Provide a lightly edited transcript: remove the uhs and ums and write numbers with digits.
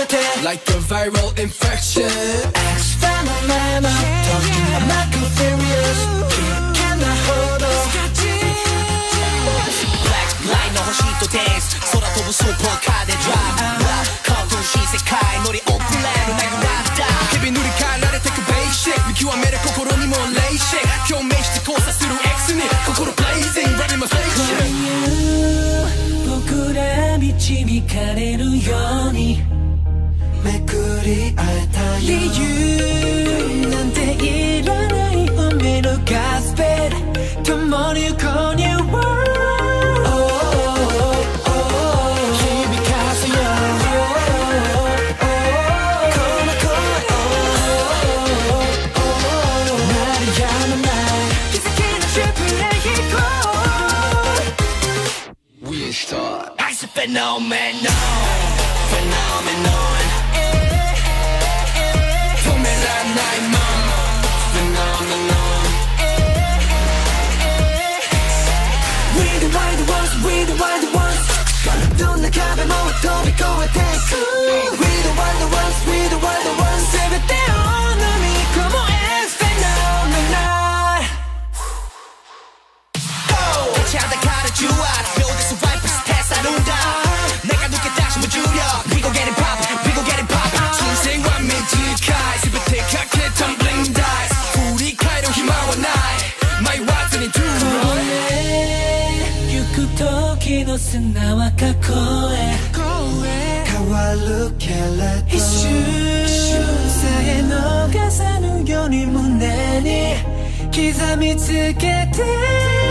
て Like a viral infection X phenomenon Talking about confused Can't hold on Black light の星と dance 空飛ぶスーパーカーで drive カートン新世界乗り遅れるなぐらった日々塗り替えられてくベーシック見極める心にもレイシック共鳴して交差する X に心ブレイジング Ready my station 僕ら導かれるようにめくり会えたよ理由なんていらない運命のガスペル共に購入 Phenomenon 止めらんないまま Phenomenon We the wild ones, we the wild ones どんな壁も飛び越えていく We the wild ones, we the wild ones 全てを飲み込もう It's phenomenon 立ちはだかる重圧秒でスワイプして去るんだ내가抜け出し無重力 We gon' get it pop, we gon' get it pop 人生は短い全てかけたブリンダイス振り返る暇はない迷わずに Do it 行く時の砂は過去へ変わるけれど一瞬さえ逃さぬように胸に刻みつけて